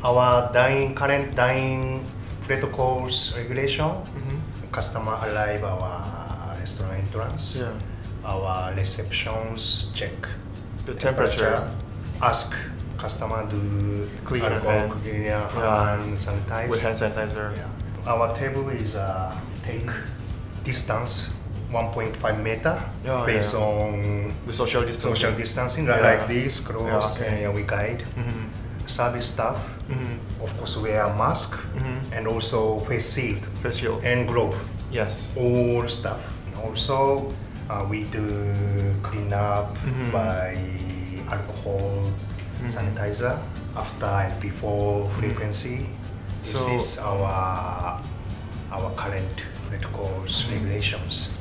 Our current dining protocols regulation, customer arrive our restaurant entrance, Yeah. our receptions check The temperature. ask customer to Clean alcohol, hand. clean your Yeah. hand, sanitize. With hand sanitizer. Yeah. Our table is take distance 1.5 meter Yeah, based yeah. on The social distancing. social distancing, Yeah. like this, close, Yeah, okay. and we guide. Service staff, of course, wear mask and also face shield Face shield. and glove. Yes. All stuff. Also, we do clean up by alcohol, sanitizer after and before frequency. This So- is our current protocols regulations.